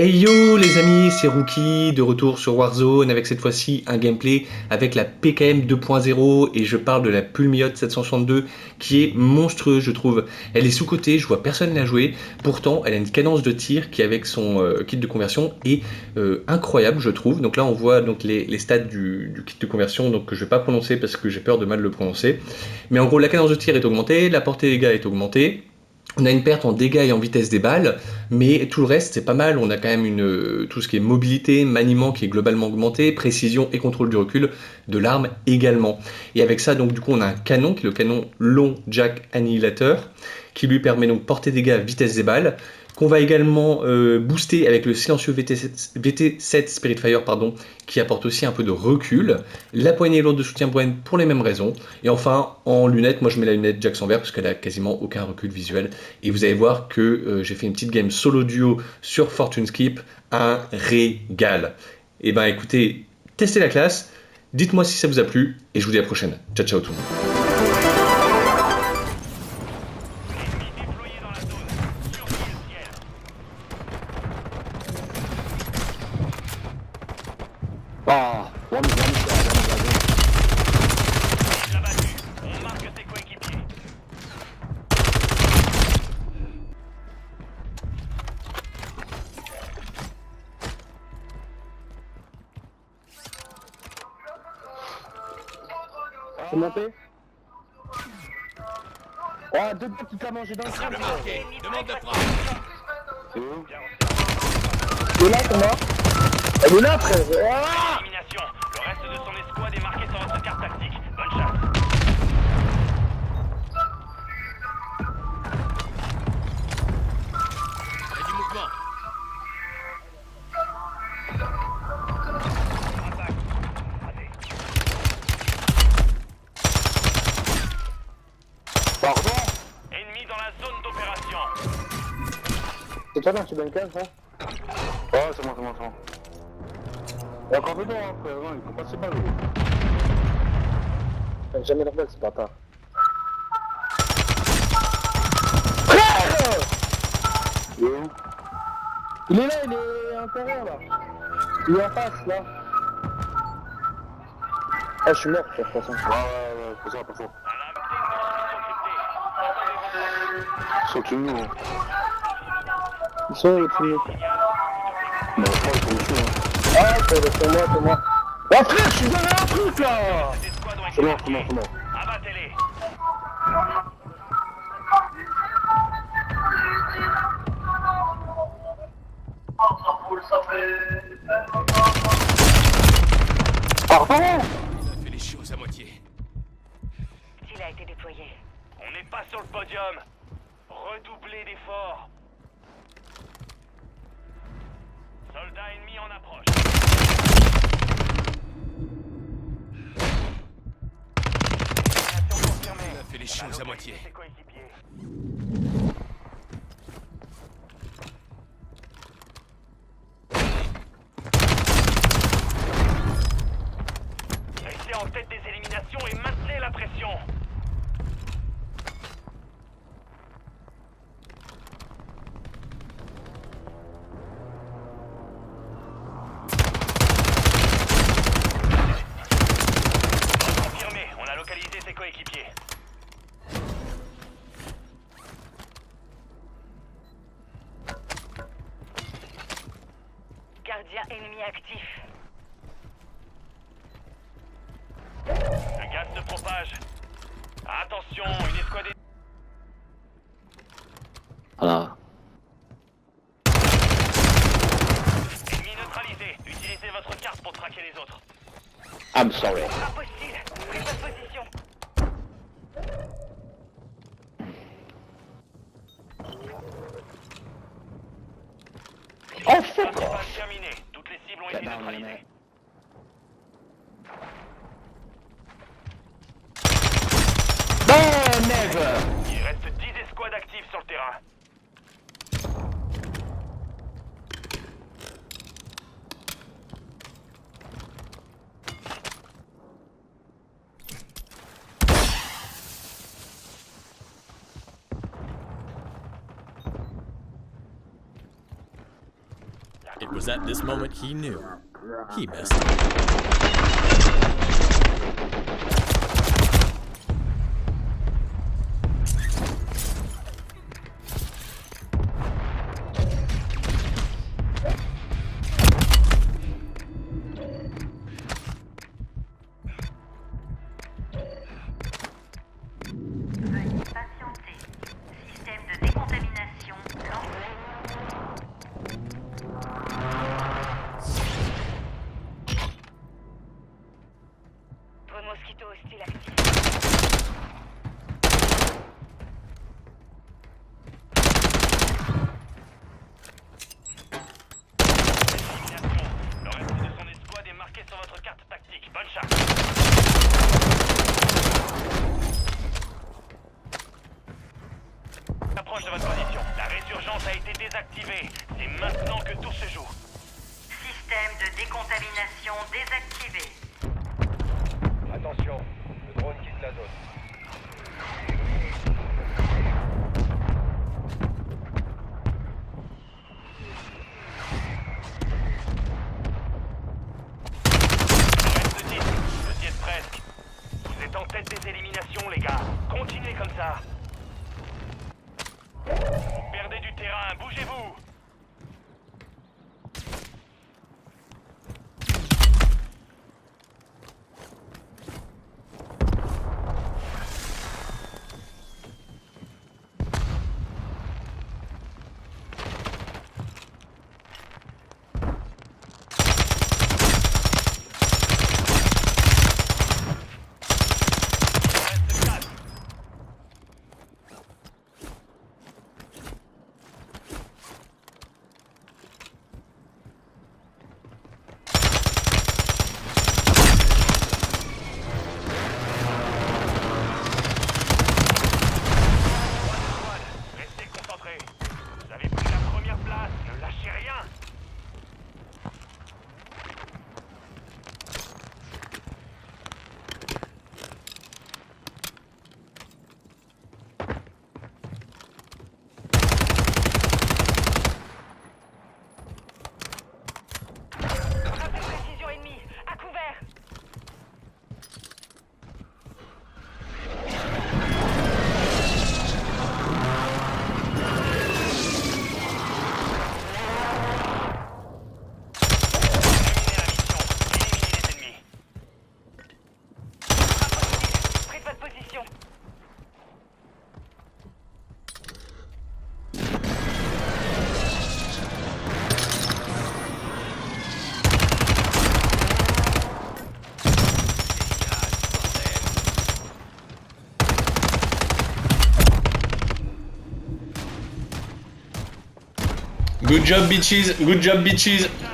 Hey yo les amis, c'est Rookie de retour sur Warzone avec cette fois-ci un gameplay avec la PKM 2.0 et je parle de la Pulmiote 762 qui est monstrueuse je trouve. Elle est sous-cotée, je vois personne la jouer, pourtant elle a une cadence de tir qui avec son kit de conversion est incroyable je trouve. Donc là on voit donc les stats du kit de conversion donc que je vais pas prononcer parce que j'ai peur de mal le prononcer. Mais en gros la cadence de tir est augmentée, la portée des dégâts est augmentée. On a une perte en dégâts et en vitesse des balles, mais tout le reste c'est pas mal. On a quand même tout ce qui est mobilité, maniement qui est globalement augmenté, précision et contrôle du recul de l'arme également. Et avec ça donc du coup on a un canon qui est le canon long Jack Annihilator qui lui permet donc de porter dégâts, vitesse des balles, qu'on va également booster avec le silencieux VT7 Spiritfire pardon, qui apporte aussi un peu de recul, la poignée lourde de soutien Bren pour les mêmes raisons, et enfin en lunettes, moi je mets la lunette Jack Sanvert parce qu'elle a quasiment aucun recul visuel, et vous allez voir que j'ai fait une petite game solo duo sur Fortune Skip, un régal. Et ben écoutez, testez la classe, dites-moi si ça vous a plu, et je vous dis à la prochaine. Ciao ciao tout le monde. Ah, one shot. Abattu, on marque ses coéquipiers. C'est monté. Oh, deux gars qui t'a mangé dans le crâne. Demande de frappe. C'est où? Il est là, ton mort. Elle est là, frère. Ah, Élimination. Le reste de son escouade est marqué sur votre carte tactique. Bonne chasse. Et du mouvement. Impact. Raté. pardon. Ennemi dans la zone d'opération. C'est toi, là, tu donnes 15, hein? Oh, c'est bon, c'est bon, c'est bon. Il y a encore dedans, hein, frère. Non, il faut passer pas, lui. Jamais la balle, ce bâtard. Frère! Il est où? Il est là, il est intérieur, là. Il est en face, là. Ah, je suis mort, frère, de toute façon. Ouais, pas ça, pas ça. Ils sont tous nous, hein. Ils sont au-dessus de nous. Non, je crois qu'ils sont au-dessus, hein. Ah, c'est moi. Oh, frère, je suis dans un truc, là! Les escouades ont été C'est mort, marquées. c'est mort. Abattez-les. Pardon! Ça fait les choses à moitié. Il a été déployé. On n'est pas sur le podium. Redoublez d'efforts. Soldats ennemis en approche. Mission confirmée. Ça fait les choses à moitié. Ses coéquipiers. Restez en tête des éliminations et maintenez la pression. Confirmé, on a localisé ses coéquipiers. Gardien ennemi actif. Le gaz se propage. Attention, une escouade est... Voilà. Ennemi neutralisé. Utilisez votre carte pour traquer les autres. I'm sorry. Impossible. Pris votre position. Oh, fuck Phase off! terminée. Toutes les cibles ont été neutralisées. Oh, never! Il reste 10 escouades actives sur le terrain. It was at this moment he knew he messed up. Veuillez patienter. Système de décontamination lancé. Drone mosquito hostile actif. Élimination. Le reste de son escouade est marqué sur votre carte tactique. Bonne chance. Approche de votre position. La résurgence a été désactivée. C'est maintenant que tout se joue. Système de décontamination désactivé. Attention, le drone quitte la zone. Reste 10. Vous y êtes presque. Vous êtes en tête des éliminations, les gars. Continuez comme ça. Vous perdez du terrain. Bougez-vous. Reste 4. Restez concentrés. Vous avez pris la première place. Ne lâchez rien. Frappe de précision ennemie. À couvert. Terminez la mission. Éliminez les ennemis. Frappe hostile. Pris de votre position. Good job, bitches. Good job, bitches.